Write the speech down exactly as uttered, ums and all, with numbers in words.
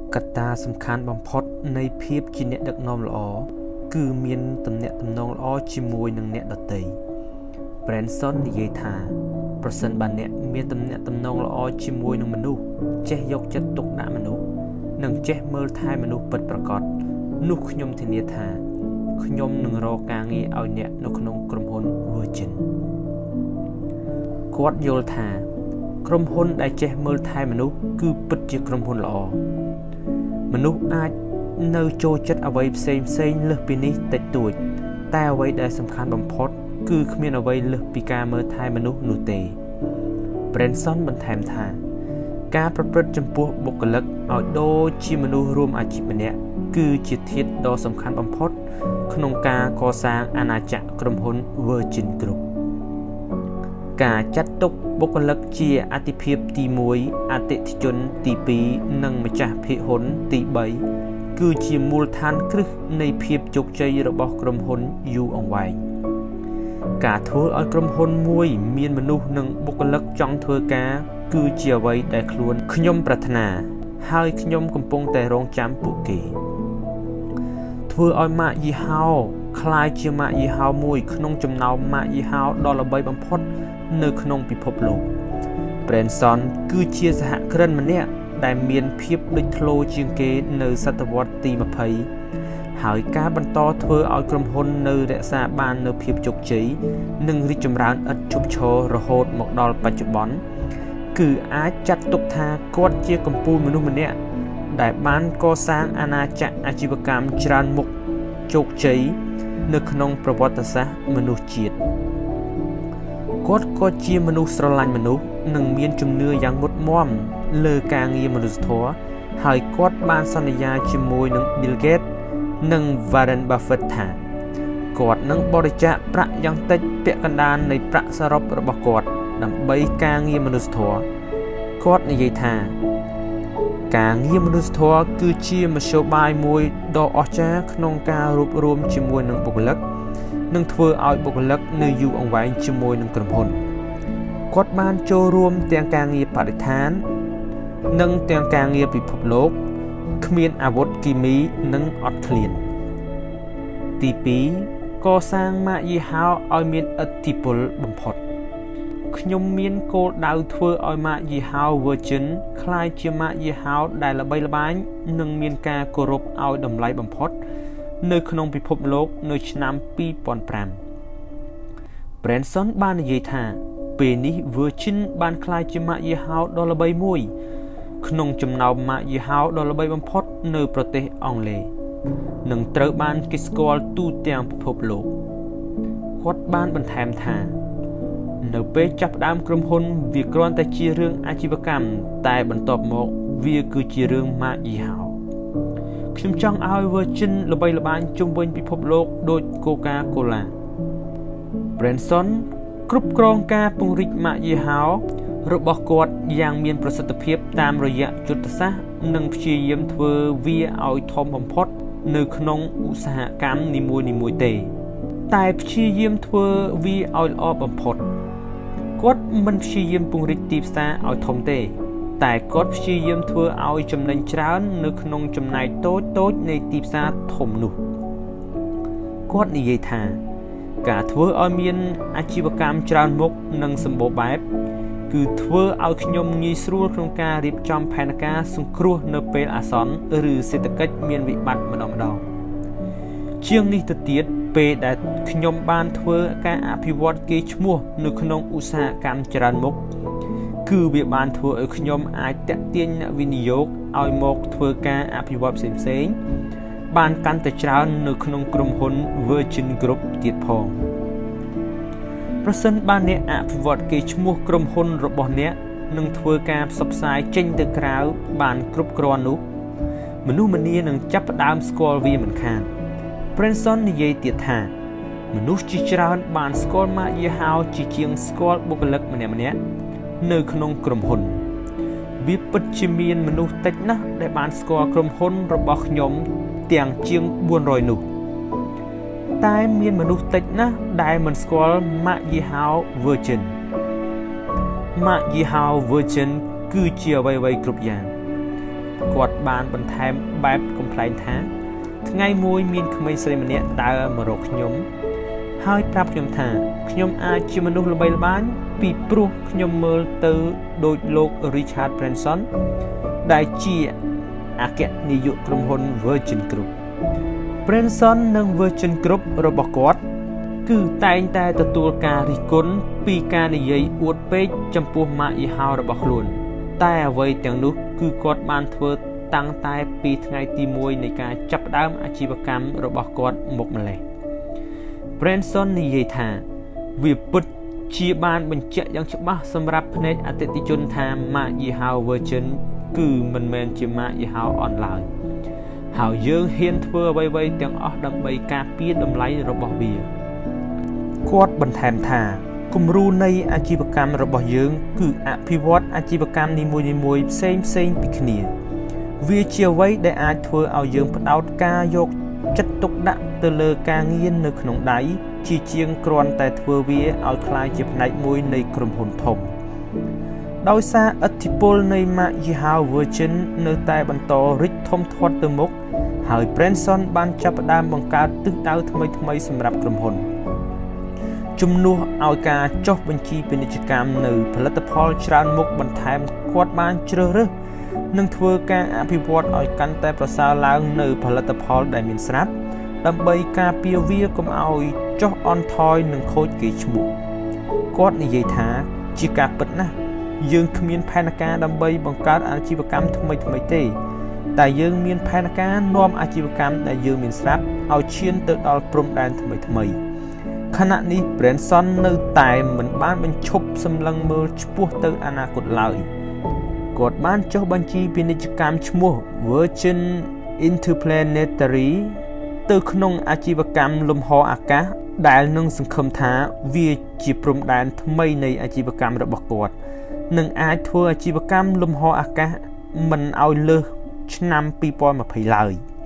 កត្តាសំខាន់បំផុតនៃភាពជាអ្នកដឹកនាំល្អគឺមានទំនាក់ទំនងល្អជាមួយនឹងអ្នកដទៃ Branson និយាយថាប្រសិនបើអ្នកមានទំនាក់ទំនងល្អជាមួយនឹងមនុស្សចេះយកចិត្តទុកដាក់មនុស្សនិងចេះមើលថែមនុស្សពិតប្រាកដនោះខ្ញុំធានាថាខ្ញុំនឹងរកការងារឲ្យអ្នកនៅក្នុងក្រុមហ៊ុន Virgin គាត់យល់ថាក្រុមហ៊ុនដែលចេះមើលថែមនុស្សគឺពិតជាក្រុមហ៊ុនល្អមនុស្សអាចនៅចូលចិត្តអ្វីផ្សេងផ្សេងលើសពីនេះតិចតួចតែអ្វីដែលសំខាន់បំផុតគឺគ្មានអ្វីលើសពីការមើលថែមនុស្សនោះទេ Branson បន្ថែមថាការប្រព្រឹត្តចំពោះបុគ្គលិកឲ្យដូចជាមនុស្សរួមអាជីពម្នាក់គឺជាធាតុដ៏សំខាន់បំផុតក្នុងការកសាងអាណាចក្រក្រុមហ៊ុន Virgin Group ការចាត់ទុកបុគ្គលិកជាអតិភិបទីមួយអតិថិជនទីពីរនិងម្ចាស់ភាគហ៊ុនទីបីគឺជាមូលដ្ឋានគ្រឹះនៃភាពជោគជ័យរបស់ក្រុមហ៊ុនយូរអង្វែងការធ្វើឲ្យក្រុមហ៊ុនមួយមានមនុស្សនិងបុគ្គលិកចង់ធ្វើការគឺជាអ្វីដែលខ្លួនខ្ញុំប្រាថ្នាហើយខ្ញុំកំពុងតែរងចាំពួកគេធ្វើឲ្យម៉ាកយីហោคล้ายជាម៉ាកយីហោមួយក្នុងចំណោមម៉ាកយីហោដ៏ល្បីបំផុតនៅក្នុងពិភពលោក Branson គឺជាសហគ្រិនម្នាក់ដែលមានភាពលេចធ្លោជាងគេនៅសតវត្សទីยี่สิบហើយការបន្តធ្វើឲ្យក្រុមហ៊ុននៅរក្សាបាននូវភាពជោគជ័យនិងរីកចម្រើនឥតឈប់ឈររហូតមកដល់បច្ចុប្បន្នគឺអាចចាត់ទុកថាគាត់ជាកំពូលមនុស្សម្នាក់ដែលបានកសាងអាណាចក្រអាជីវកម្មច្រើនមុខជោគជ័យនៅក្នុងប្រវត្តិសាស្ត្រមនុស្សជាតិគាត់ក៏ជាមនុស្សស្រឡាញ់មនុស្សនិងមានជំនឿយ៉ាងមុតមាំលើការងារមនុស្សធម៌ហើយគាត់បានសន្យាជាមួយនឹង Bill Gates និង Warren Buffett ថាគាត់នឹងបរិច្ចាគប្រាក់យ៉ាងតិចពាក់កណ្ដាលនៃប្រាក់សរុបរបស់គាត់ដើម្បីការងារមនុស្សធម៌គាត់និយាយថាការងារមនុស្សធម៌គឺជាមធ្យោបាយមួយដ៏អស្ចារ្យក្នុងការរួបរวมជាមួយនឹងបុគ្គលិកនិងធ្វើឲ្យបុគ្គលិកនៅយូរអង្វែងជាមួយនឹងក្រុមហ៊ុនគាត់បានចូលរួមទាំងការងារបរិស្ថាននិងទាំងការងារពិភពលោកគ្មានអាវុធគីមីនិងអត់ឃ្លានទីពីរកសាងម៉ាកយីហោឲ្យមានឥទ្ធិពលបំផុតខ្ញុំមានគោលដៅធ្វើឲ្យម៉ាកយីហោ Virgin คล้ายជាម៉ាកយីហោដែលល្បីល្បាញនិងមានការគោរពឲ្យតម្លៃបំផុតនៅក្នុងពិភពលោកនៅឆ្នាំពីរពាន់ប្រាំ Branson បាននិយាយថាពេលនេះ Virgin បានក្លាយជាម៉ាកយីហោដ៏ល្បីមួយក្នុងចំណោមម៉ាកយីហោដ៏ល្បីបំផុតនៅប្រទេសអង់គ្លេសនិងត្រូវបានគេស្គាល់ទូទាំងពិភពលោកគាត់បានបន្ថែមថានៅពេលចាប់ផ្ដើមក្រុមហ៊ុនវាគ្រាន់តែជារឿងអាជីវកម្មតែបន្ទាប់មកវាគឺជារឿងម៉ាកយីហោខ្ញុំចង់ឲ្យ Virgin ល្បីល្បាញជុំវិញពិភពលោកដូច Coca-Cola Branson គ្រប់គ្រងការពង្រីកម៉ាកយីហោរបស់គាត់យ៉ាងមានប្រសិទ្ធភាពតាមរយៈយុទ្ធសាស្ត្រនិងព្យាយាមធ្វើវាឲ្យធំបំផុតនៅក្នុងឧស្សាហកម្មនីមួយៗទេតែព្យាយាមធ្វើវាឲ្យល្អបំផុតគាត់មិនព្យាយាមពង្រីកទីផ្សារឲ្យធំទេតែគាត់ព្យាយាមធ្វើឲ្យចំណេញច្រើននៅក្នុងចំណែកតូចតូចនៃទីផ្សារធំនោះគាត់និយាយថាការធ្វើឲ្យមានអាជីវកម្មច្រើនមុខនិងសម្បូរបែបគឺធ្វើឲ្យខ្ញុំងាយស្រួលក្នុងការរៀបចំផែនការសង្គ្រោះនៅពេលអាសន្នឬសេដ្ឋកិច្ចមានវិបត្តិម្ដងម្ដងជាងនេះទៅទៀតពេលដែលខ្ញុំបានធ្វើការអភិវឌ្ឍកេរ្តិ៍ឈ្មោះនៅក្នុងឧស្សាហកម្មច្រើនមុខគឺវាបានធ្វើឲ្យខ្ញុំអាចតាក់ទាញអ្នកវិនិយោគឲ្យមកធ្វើការអភិវឌ្ឍផ្សេងៗបានកាន់តែច្រើននៅក្នុងក្រុមហ៊ុន Virgin Group ទៀតផងប្រសិនបើអ្នកអភិវឌ្ឍកេរ្តិ៍ឈ្មោះក្រុមហ៊ុនរបស់អ្នកនឹងធ្វើការផ្សព្វផ្សាយចេញទៅក្រៅបានគ្រប់គ្រាន់នោះមនុស្សម្នានឹងចាប់ផ្ដើមស្គាល់វាមិនខាន Branson និយាយទៀតថាមនុស្សជាច្រើនបានស្គាល់ម៉ាកយីហោជាជាងស្គាល់បុគ្គលិកម្នាក់ៗនៅក្នុងក្រុមហ៊ុនវាពិតជាមានមនុស្សតិចណាស់ដែលបានស្គាល់ក្រុមហ៊ុនរបស់ខ្ញុំទាំងជាងបួនរយនោះតែមានមនុស្សតិចណាស់ដែលមិនស្គាល់ម៉ាកយីហោ Virgin ម៉ាកយីហោ Virgin គឺជាអ្វីៗគ្រប់យ៉ាងគាត់បានបន្ថែមបែបកំ pl ែងថាថ្ងៃមួយមានក្មេងស្រីម្នាក់ដើរមករកខ្ញុំហើយប្រាប់ខ្ញុំថាខ្ញុំអាចជាមនុស្សល្បីល្បាញពីព្រោះខ្ញុំមើលទៅដូចលោក Richard Branson ដែលជាអគ្គនាយកក្រុមហ៊ុន Virgin Group Branson និង Virgin Group របស់គាត់គឺតែងតែទទួលការរិះគន់ពីការនិយាយអួតពេកចំពោះម៉ាកយីហោរបស់ខ្លួនតែអ្វីទាំងនោះគឺគាត់បានធ្វើតាំងតែពីថ្ងៃទីមួយនៃការចាប់ផ្ដើមអាជីវកម្មរបស់គាត់មកម្លេះ Branson និយាយថាវាពិតជាបានបញ្ជាក់យ៉ាងច្បាស់សម្រាប់ភ្នែកអតិថិជនថាម៉ាកយីហោ Virgin គឺមិនមែនជាម៉ាកយីហោអនឡើយហើយយើងហ៊ានធ្វើអ្វីៗទាំងអស់ដើម្បីការពារតម្លៃរបស់វាគាត់បន្ថែមថាគំរូនៃអាជីវកម្មរបស់យើងគឺអភិវឌ្ឍអាជីវកម្មនីមួយៗផ្សេងផ្សេងពីគ្នាវាជាអ្វីដែលអាចធ្វើឲ្យយើងផ្ដោតការយកចិត្តទុកដាក់ទៅលើការងារនៅក្នុងដៃជាជាងគ្រាន់តែធ្វើវាឲ្យคล้ายជាផ្នែកមួយនៃក្រុមហ៊ុនធំដោយសារឥទ្ធិពលនៃម៉ាកយីហោ Virgin នៅតែបន្តរីកធំធាត់ទៅមុខហើយ Branson បានចាប់ផ្ដើមបង្កើតទិសដៅថ្មីៗសម្រាប់ក្រុមហ៊ុនជំនួសឲ្យការចុះបញ្ជីពាណិជ្ជកម្មនៅផលិតផលច្រើនមុខបន្ថែមគាត់បានជ្រើសរើសនិងធ្វើការអភិវឌ្ឍឲ្យកាន់តែប្រសើរឡើងនៅផលិតផលដែលមានស្រាប់ដើម្បីការពារវាកុំឲ្យចុះអន់ថយនិងខូចកេរ្តិ៍ឈ្មោះគាត់និយាយថាជាការពិតណាស់យើងគ្មានផែនការដើម្បីបង្កើតអាជីវកម្មថ្មីថ្មីទេតែយើងមានផែនការនាំអាជីវកម្មដែលយើងមានស្រាប់ឲ្យឈានទៅដល់ព្រំដែនថ្មីថ្មីខណៈនេះ Branson នៅតែមិនបានបញ្ឈប់សម្លឹងមើលឆ្ពោះទៅអនាគតឡើយគាត់បានចុះបញ្ជីពាណិជ្ជកម្មឈ្មោះ Virgin Interplanetary ទៅក្នុងអាជីវកម្មលំហអាកាសដែលនឹងសង្ឃឹមថាវាជាព្រំដែនថ្មីនៃអាជីវកម្មរបស់គាត់នឹងអាចធ្វើអាជីវកម្មលំហអាកាសមិនឲ្យលើសឆ្នាំពីរពាន់ម្ភៃឡើយ